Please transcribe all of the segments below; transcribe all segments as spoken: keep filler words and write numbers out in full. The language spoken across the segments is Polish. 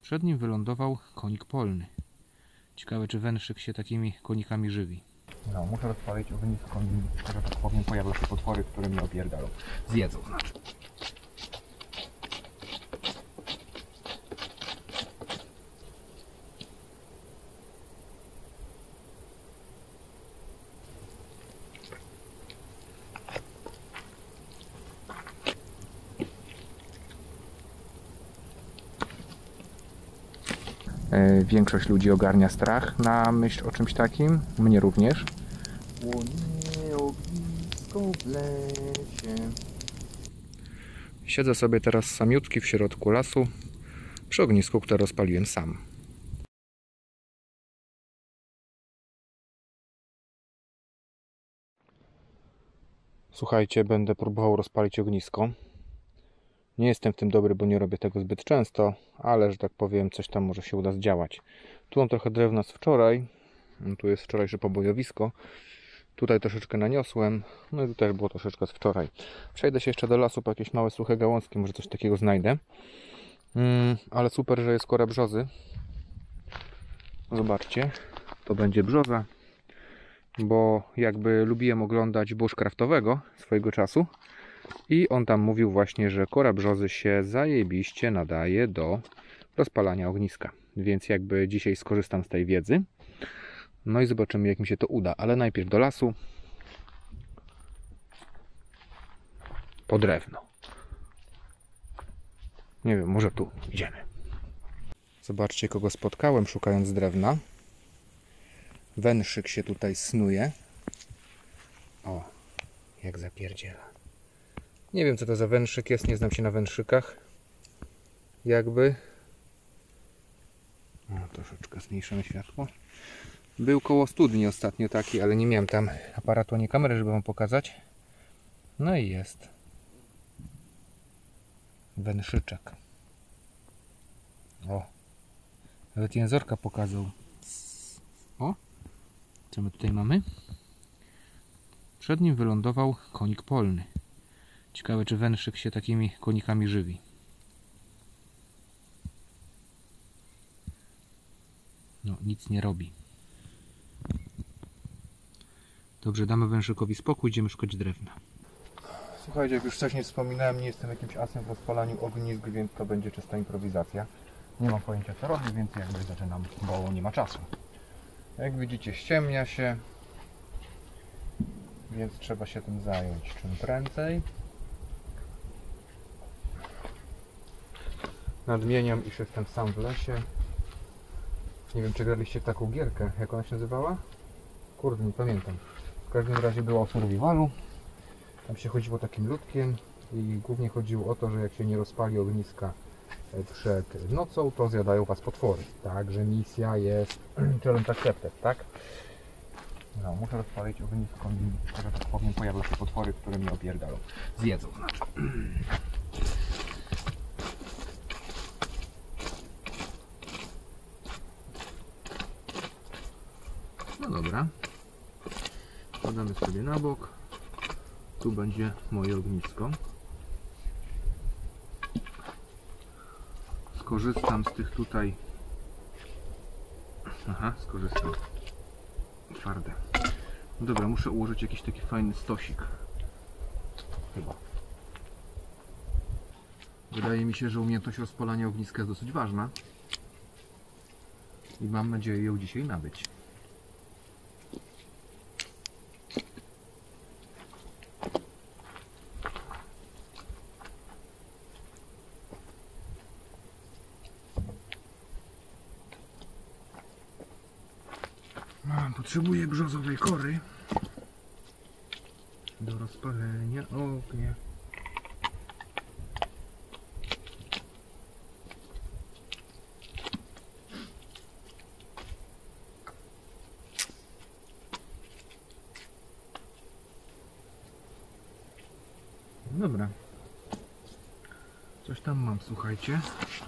Przed nim wylądował konik polny. Ciekawe, czy węszyk się takimi konikami żywi. No, muszę rozpalić ognisko, że tak powiem, pojawią się potwory, które mnie opierdalą. Zjedzą, znaczy. Większość ludzi ogarnia strach na myśl o czymś takim. Mnie również. Płonie ognisko w lesie. Siedzę sobie teraz samiutki w środku lasu przy ognisku, które rozpaliłem sam. Słuchajcie, będę próbował rozpalić ognisko. Nie jestem w tym dobry, bo nie robię tego zbyt często, ale, że tak powiem, coś tam może się uda zdziałać. Tu mam trochę drewna z wczoraj. Tu jest wczorajsze pobojowisko. Tutaj troszeczkę naniosłem. No i tutaj było troszeczkę z wczoraj. Przejdę się jeszcze do lasu po jakieś małe suche gałązki, może coś takiego znajdę. Mm, ale super, że jest kora brzozy. Zobaczcie, to będzie brzoza. Bo jakby lubiłem oglądać bushcraftowego swojego czasu. I on tam mówił właśnie, że kora brzozy się zajebiście nadaje do rozpalania ogniska. Więc jakby dzisiaj skorzystam z tej wiedzy. No i zobaczymy, jak mi się to uda. Ale najpierw do lasu. Po drewno. Nie wiem, może tu idziemy. Zobaczcie, kogo spotkałem szukając drewna. Węszyk się tutaj snuje. O, jak zapierdziela. Nie wiem, co to za węszyk jest, nie znam się na węszykach. Jakby. O, troszeczkę zmniejszymy światło. Był koło studni ostatnio taki, ale nie miałem tam aparatu ani kamery, żeby wam pokazać. No i jest. Węszyczek. O. Nawet jęzorka pokazał. O. Co my tutaj mamy? Przed nim wylądował konik polny. Ciekawe, czy węszyk się takimi konikami żywi. No, nic nie robi. Dobrze, damy węszykowi spokój, idziemy szukać drewna. Słuchajcie, jak już wcześniej wspominałem, nie jestem jakimś asem w rozpalaniu ognisk, więc to będzie czysta improwizacja. Nie mam pojęcia, co robię, więc jakby zaczynam, bo nie ma czasu. Jak widzicie, ściemnia się, więc trzeba się tym zająć czym prędzej. Nadmieniam, iż jestem sam w lesie. Nie wiem, czy graliście w taką gierkę, jak ona się nazywała? Kurde, nie pamiętam. W każdym razie była o survivalu. Tam się chodziło takim ludkiem i głównie chodziło o to, że jak się nie rozpali ogniska przed nocą, to zjadają was potwory. Także misja jest challenge accepted, tak? No, muszę rozpalić ognisko, że tak powiem, pojawią się potwory, które mnie opierdalą. Zjedzą, znaczy. No dobra. Kładamy sobie na bok. Tu będzie moje ognisko. Skorzystam z tych tutaj. Aha, skorzystam. Twarde. No dobra, muszę ułożyć jakiś taki fajny stosik. Chyba. Wydaje mi się, że umiejętność rozpalania ogniska jest dosyć ważna. I mam nadzieję ją dzisiaj nabyć. Potrzebuję brzozowej kory do rozpalenia ognia. Dobra. Coś tam mam, słuchajcie.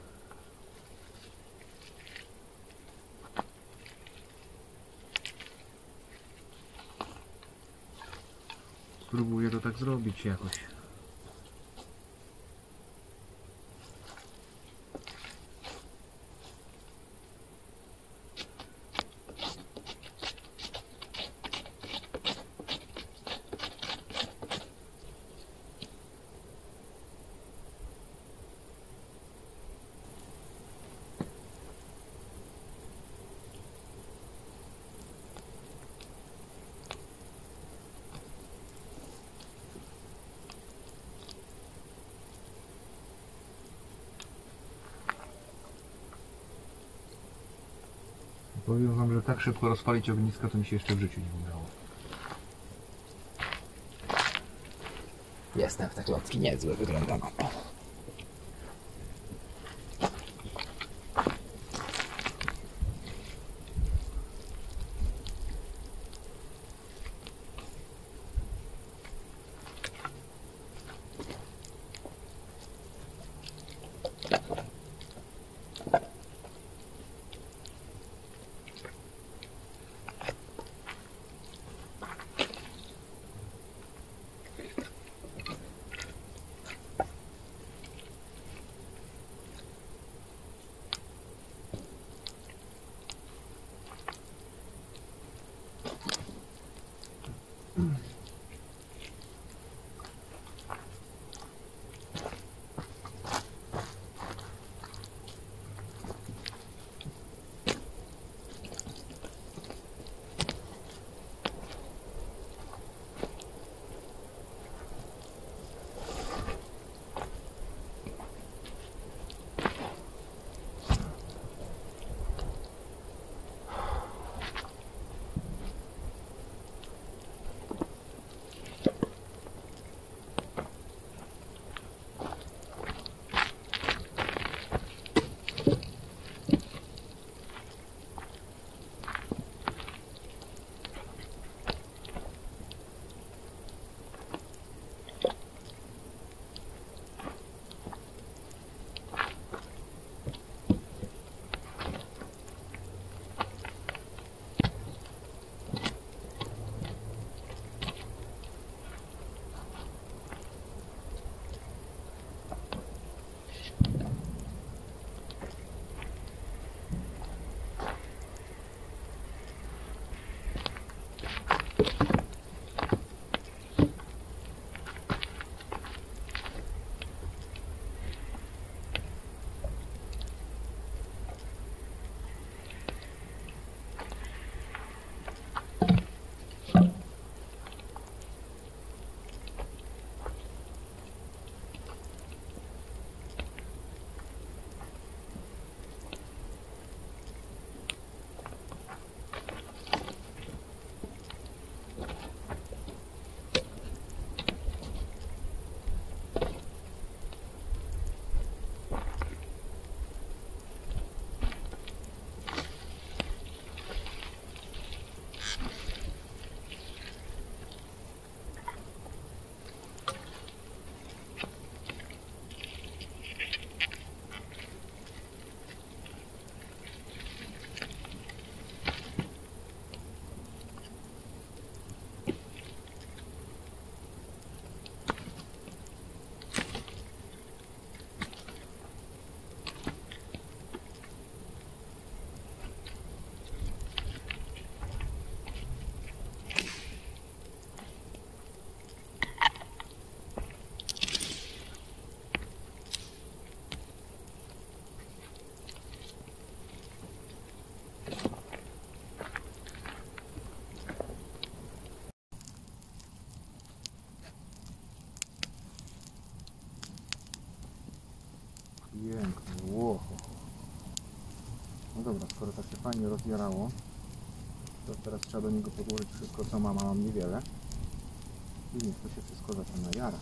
Spróbuję to tak zrobić jakoś. Powiem wam, że tak szybko rozpalić ogniska to mi się jeszcze w życiu nie udało. Jestem w te klocki niezłe, wygląda na to. Pięknie, łoho. No dobra, skoro tak się fajnie rozjarało, to teraz trzeba do niego podłożyć wszystko, co mam, a mam niewiele. I niech to się wszystko zaczyna jarać.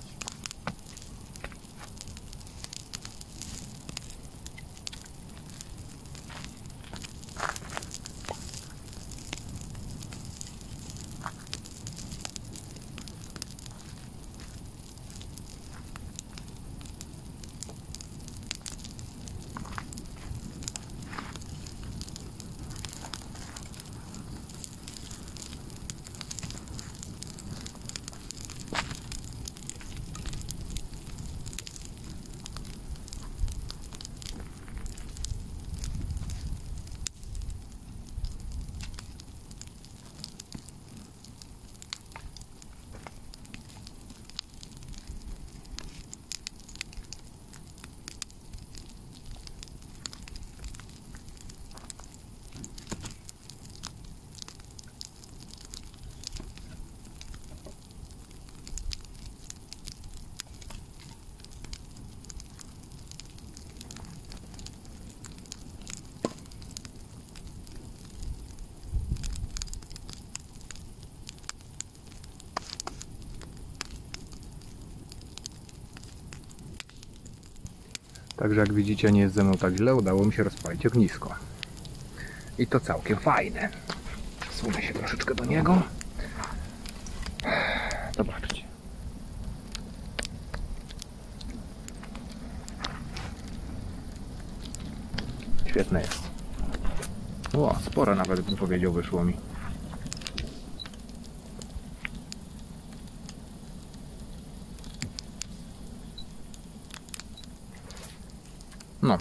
Także jak widzicie, nie jest ze mną tak źle, udało mi się rozpalić ognisko. I to całkiem fajne. Przesunę się troszeczkę do niego. Zobaczcie. Świetne jest. O, sporo nawet bym powiedział wyszło mi. No.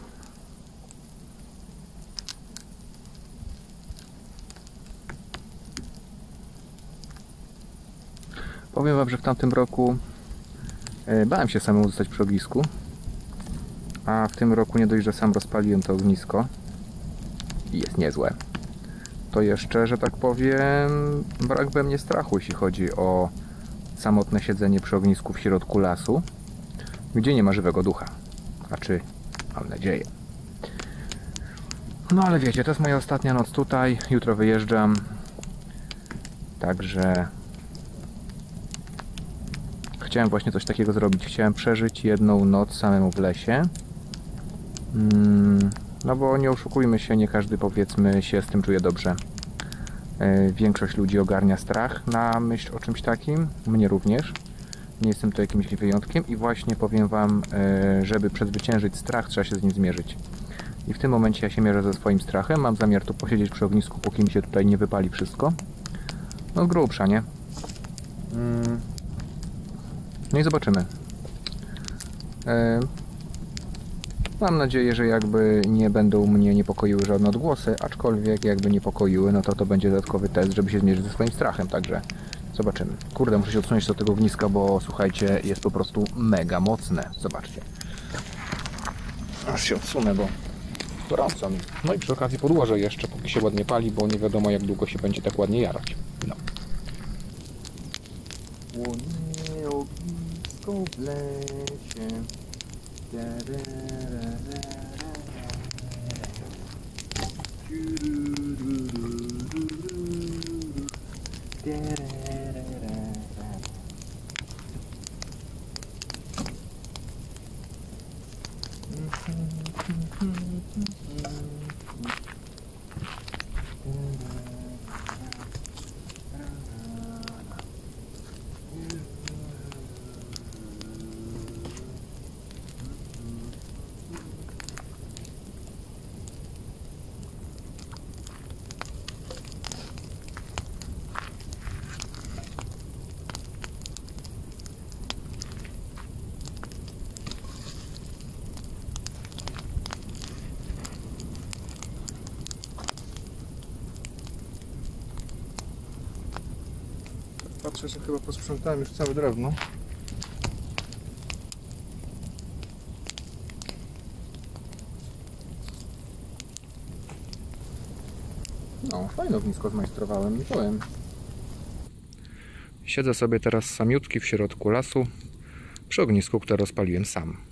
Powiem wam, że w tamtym roku e, bałem się samemu zostać przy ognisku. A w tym roku nie dość, że sam rozpaliłem to ognisko. I jest niezłe. To jeszcze, że tak powiem, brak we mnie strachu, jeśli chodzi o samotne siedzenie przy ognisku w środku lasu, gdzie nie ma żywego ducha. Znaczy, mam nadzieję. No ale wiecie, to jest moja ostatnia noc tutaj. Jutro wyjeżdżam. Także chciałem właśnie coś takiego zrobić. Chciałem przeżyć jedną noc samemu w lesie. Hmm, no bo nie oszukujmy się, nie każdy, powiedzmy, się z tym czuje dobrze. Yy, większość ludzi ogarnia strach na myśl o czymś takim. Mnie również. Nie jestem to jakimś wyjątkiem i właśnie powiem wam, yy, żeby przezwyciężyć strach, trzeba się z nim zmierzyć. I w tym momencie ja się mierzę ze swoim strachem. Mam zamiar tu posiedzieć przy ognisku, póki mi się tutaj nie wypali wszystko. No grubsza, nie? Hmm. No i zobaczymy. Yy, Mam nadzieję, że jakby nie będą mnie niepokoiły żadne odgłosy, aczkolwiek jakby niepokoiły, no to to będzie dodatkowy test, żeby się zmierzyć ze swoim strachem, także zobaczymy. Kurde, muszę się odsunąć do tego ogniska, bo słuchajcie, jest po prostu mega mocne. Zobaczcie. Aż się odsunę, bo gorąco mi. No i przy okazji podłożę jeszcze, póki się ładnie pali, bo nie wiadomo, jak długo się będzie tak ładnie jarać. No. Łonie ognisko w lesie. Patrzę, że chyba posprzątałem już całe drewno. No, fajne ognisko zmajstrowałem, nie powiem. Siedzę sobie teraz samiutki w środku lasu, przy ognisku, które rozpaliłem sam.